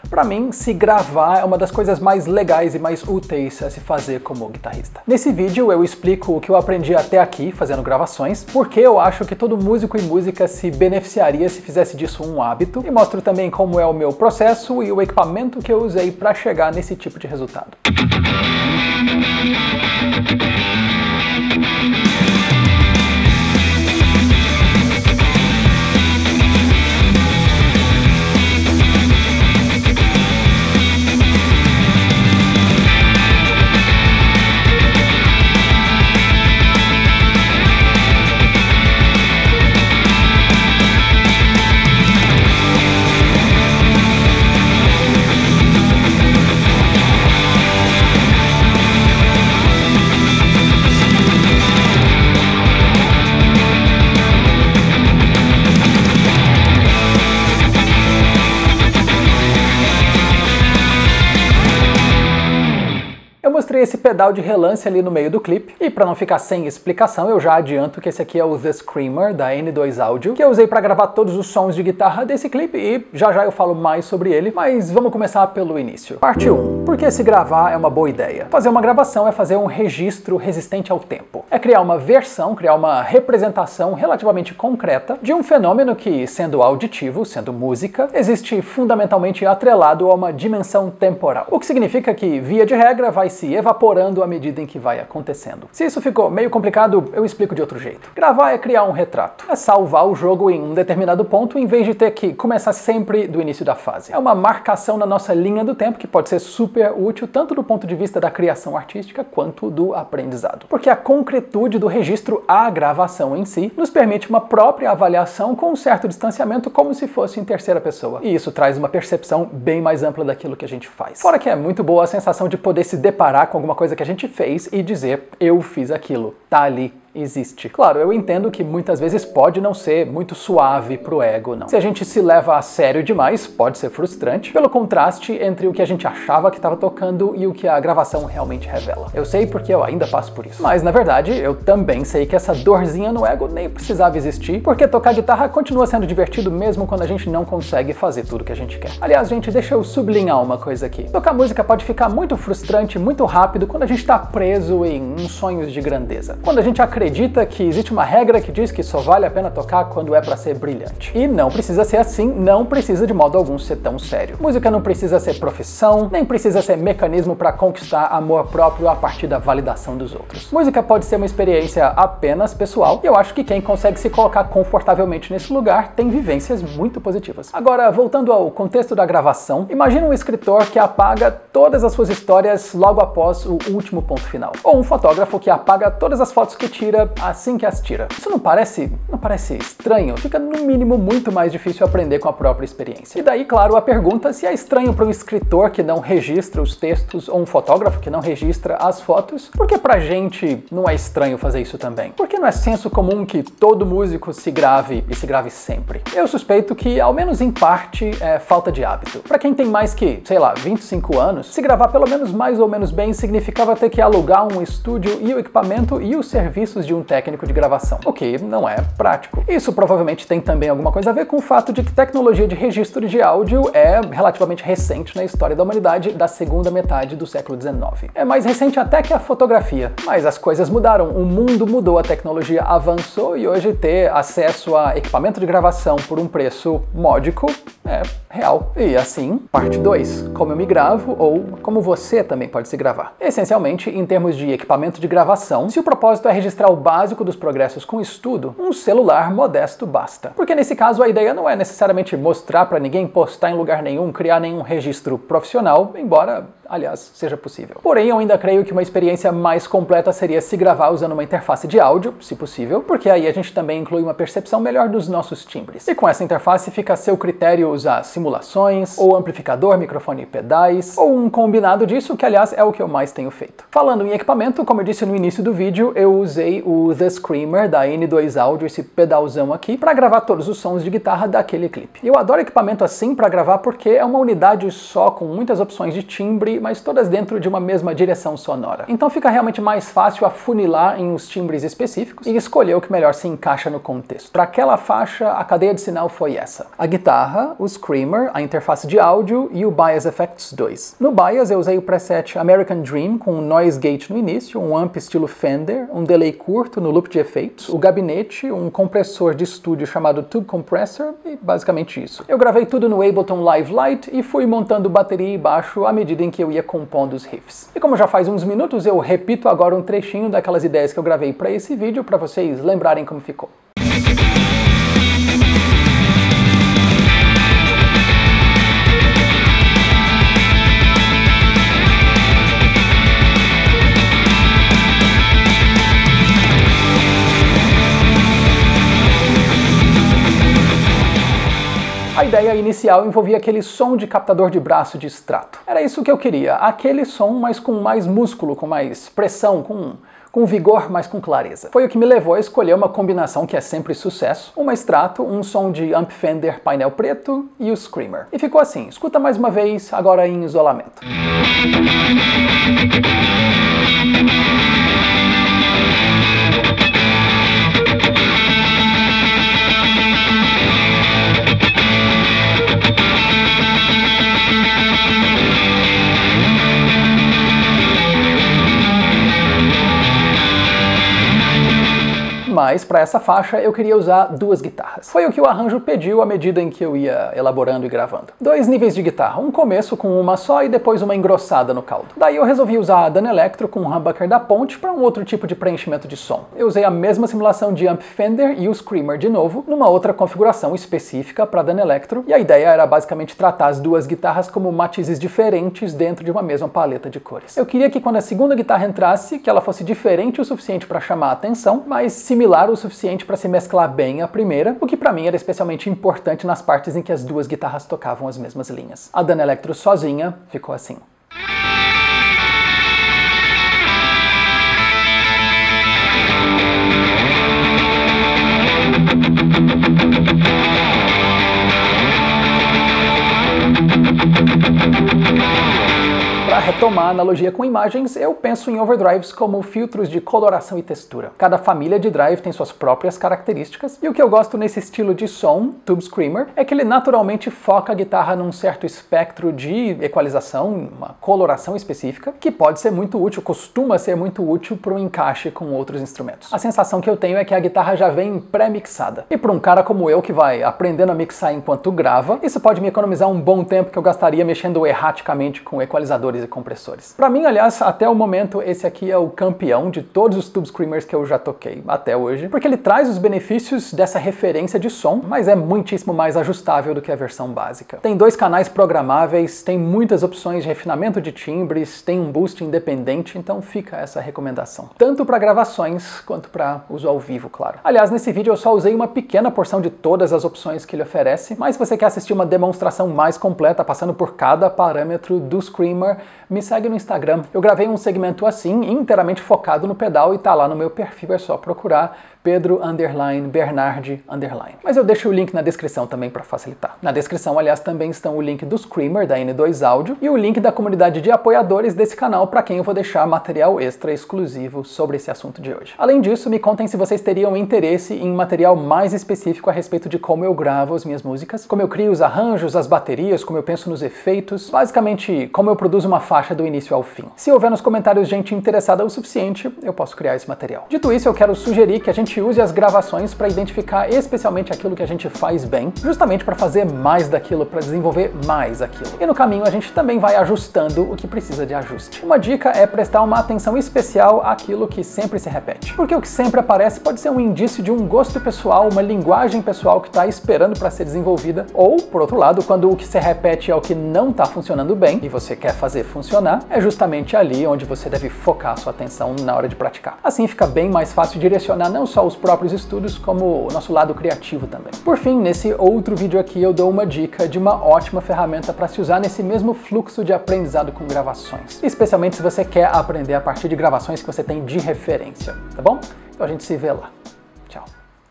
Para mim, se gravar é uma das coisas mais legais e mais úteis a se fazer como guitarrista. Nesse vídeo eu explico o que eu aprendi até aqui fazendo gravações, porque eu acho que todo músico e música se beneficiaria se fizesse disso um hábito, e mostro também como é o meu processo e o equipamento que eu usei para chegar nesse tipo de resultado. Mostrei esse pedal de relance ali no meio do clipe, e para não ficar sem explicação, eu já adianto que esse aqui é o The Screamer da N2 Audio, que eu usei para gravar todos os sons de guitarra desse clipe, e já eu falo mais sobre ele, mas vamos começar pelo início. Parte 1. Por que se gravar é uma boa ideia? Fazer uma gravação é fazer um registro resistente ao tempo. É criar uma versão, criar uma representação relativamente concreta de um fenômeno que, sendo auditivo, sendo música, existe fundamentalmente atrelado a uma dimensão temporal. O que significa que, via de regra, vai se evaporando à medida em que vai acontecendo. Se isso ficou meio complicado, eu explico de outro jeito. Gravar é criar um retrato. É salvar o jogo em um determinado ponto em vez de ter que começar sempre do início da fase. É uma marcação na nossa linha do tempo que pode ser super útil tanto do ponto de vista da criação artística quanto do aprendizado. Porque a concretude do registro à gravação em si nos permite uma própria avaliação com um certo distanciamento como se fosse em terceira pessoa. E isso traz uma percepção bem mais ampla daquilo que a gente faz. Fora que é muito boa a sensação de poder se deparar com alguma coisa que a gente fez e dizer, eu fiz aquilo, tá ali. Existe. Claro, eu entendo que muitas vezes pode não ser muito suave pro ego, não. Se a gente se leva a sério demais, pode ser frustrante, pelo contraste entre o que a gente achava que estava tocando e o que a gravação realmente revela. Eu sei porque eu ainda passo por isso. Mas, na verdade, eu também sei que essa dorzinha no ego nem precisava existir, porque tocar guitarra continua sendo divertido mesmo quando a gente não consegue fazer tudo que a gente quer. Aliás, gente, deixa eu sublinhar uma coisa aqui. Tocar música pode ficar muito frustrante, muito rápido, quando a gente está preso em sonhos de grandeza. Quando a gente acredita que existe uma regra que diz que só vale a pena tocar quando é pra ser brilhante. E não precisa ser assim, não precisa de modo algum ser tão sério. Música não precisa ser profissão, nem precisa ser mecanismo para conquistar amor próprio a partir da validação dos outros. Música pode ser uma experiência apenas pessoal, e eu acho que quem consegue se colocar confortavelmente nesse lugar tem vivências muito positivas. Agora, voltando ao contexto da gravação, imagina um escritor que apaga todas as suas histórias logo após o último ponto final. Ou um fotógrafo que apaga todas as fotos que tira assim que as tira. Isso não parece estranho? Fica no mínimo muito mais difícil aprender com a própria experiência. E daí, claro, a pergunta se é estranho para um escritor que não registra os textos ou um fotógrafo que não registra as fotos, por que pra gente não é estranho fazer isso também? Por que não é senso comum que todo músico se grave e se grave sempre? Eu suspeito que, ao menos em parte, é falta de hábito. Para quem tem mais que, sei lá, 25 anos, se gravar pelo menos mais ou menos bem significava ter que alugar um estúdio e o equipamento e os serviços de um técnico de gravação, o que não é prático. Isso provavelmente tem também alguma coisa a ver com o fato de que tecnologia de registro de áudio é relativamente recente na história da humanidade da segunda metade do século XIX. É mais recente até que a fotografia, mas as coisas mudaram, o mundo mudou, a tecnologia avançou e hoje ter acesso a equipamento de gravação por um preço módico é real. E assim, parte 2, como eu me gravo ou como você também pode se gravar. Essencialmente, em termos de equipamento de gravação, se o propósito é registrar o básico dos progressos com estudo, um celular modesto basta. Porque nesse caso a ideia não é necessariamente mostrar para ninguém, postar em lugar nenhum, criar nenhum registro profissional, embora aliás, seja possível. Porém, eu ainda creio que uma experiência mais completa seria se gravar usando uma interface de áudio, se possível, porque aí a gente também inclui uma percepção melhor dos nossos timbres. E com essa interface fica a seu critério usar simulações, ou amplificador, microfone e pedais, ou um combinado disso, que aliás é o que eu mais tenho feito. Falando em equipamento, como eu disse no início do vídeo, eu usei o The Screamer da N2 Audio, esse pedalzão aqui, para gravar todos os sons de guitarra daquele clipe. Eu adoro equipamento assim para gravar porque é uma unidade só, com muitas opções de timbre, mas todas dentro de uma mesma direção sonora. Então fica realmente mais fácil afunilar em uns timbres específicos e escolher o que melhor se encaixa no contexto. Para aquela faixa, a cadeia de sinal foi essa: a guitarra, o Screamer, a interface de áudio e o Bias Effects 2. No Bias eu usei o preset American Dream com um noise gate no início, um amp estilo Fender, um delay curto no loop de efeitos, o gabinete, um compressor de estúdio chamado Tube Compressor e basicamente isso. Eu gravei tudo no Ableton Live Lite e fui montando bateria e baixo à medida em que eu ia compondo os riffs. E como já faz uns minutos, eu repito agora um trechinho daquelas ideias que eu gravei para esse vídeo para vocês lembrarem como ficou. A ideia inicial envolvia aquele som de captador de braço de extrato. Era isso que eu queria, aquele som, mas com mais músculo, com mais pressão, com vigor, mas com clareza. Foi o que me levou a escolher uma combinação que é sempre sucesso: uma extrato, um som de amp Fender painel preto e o Screamer. E ficou assim, escuta mais uma vez, agora em isolamento. Mas para essa faixa eu queria usar duas guitarras. Foi o que o arranjo pediu à medida em que eu ia elaborando e gravando. Dois níveis de guitarra, um começo com uma só e depois uma engrossada no caldo. Daí eu resolvi usar a Danelectro com o humbucker da ponte para um outro tipo de preenchimento de som. Eu usei a mesma simulação de amp Fender e o Screamer de novo, numa outra configuração específica para a Danelectro, e a ideia era basicamente tratar as duas guitarras como matizes diferentes dentro de uma mesma paleta de cores. Eu queria que quando a segunda guitarra entrasse, que ela fosse diferente o suficiente para chamar a atenção, mas similar o suficiente para se mesclar bem a primeira, o que para mim era especialmente importante nas partes em que as duas guitarras tocavam as mesmas linhas. A Danelectro sozinha ficou assim. Para retomar a analogia com imagens, eu penso em overdrives como filtros de coloração e textura. Cada família de drive tem suas próprias características, e o que eu gosto nesse estilo de som, Tube Screamer, é que ele naturalmente foca a guitarra num certo espectro de equalização, uma coloração específica, que pode ser muito útil, costuma ser muito útil para um encaixe com outros instrumentos. A sensação que eu tenho é que a guitarra já vem pré-mixada. E para um cara como eu que vai aprendendo a mixar enquanto grava, isso pode me economizar um bom tempo que eu gastaria mexendo erraticamente com equalizadores e compressores. Para mim, aliás, até o momento, esse aqui é o campeão de todos os Tube Screamers que eu já toquei até hoje, porque ele traz os benefícios dessa referência de som, mas é muitíssimo mais ajustável do que a versão básica. Tem dois canais programáveis, tem muitas opções de refinamento de timbres, tem um boost independente, então fica essa recomendação. Tanto para gravações, quanto para uso ao vivo, claro. Aliás, nesse vídeo eu só usei uma pequena porção de todas as opções que ele oferece, mas se você quer assistir uma demonstração mais completa, passando por cada parâmetro do Screamer, me segue no Instagram. Eu gravei um segmento assim, inteiramente focado no pedal, e tá lá no meu perfil, é só procurar Pedro_Bernardi_. Mas eu deixo o link na descrição também para facilitar. Na descrição, aliás, também estão o link do Screamer da N2 Audio e o link da comunidade de apoiadores desse canal, para quem eu vou deixar material extra exclusivo sobre esse assunto de hoje. Além disso, me contem se vocês teriam interesse em material mais específico a respeito de como eu gravo as minhas músicas, como eu crio os arranjos, as baterias, como eu penso nos efeitos, basicamente como eu produzo uma faixa do início ao fim. Se houver nos comentários gente interessada o suficiente, eu posso criar esse material. Dito isso, eu quero sugerir que a gente use as gravações para identificar especialmente aquilo que a gente faz bem, justamente para fazer mais daquilo, para desenvolver mais aquilo. E no caminho a gente também vai ajustando o que precisa de ajuste. Uma dica é prestar uma atenção especial àquilo que sempre se repete, porque o que sempre aparece pode ser um indício de um gosto pessoal, uma linguagem pessoal que está esperando para ser desenvolvida, ou, por outro lado, quando o que se repete é o que não está funcionando bem e você quer fazer funcionar, é justamente ali onde você deve focar a sua atenção na hora de praticar. Assim fica bem mais fácil direcionar não só os próprios estudos, como o nosso lado criativo também. Por fim, nesse outro vídeo aqui eu dou uma dica de uma ótima ferramenta para se usar nesse mesmo fluxo de aprendizado com gravações, especialmente se você quer aprender a partir de gravações que você tem de referência, tá bom? Então a gente se vê lá.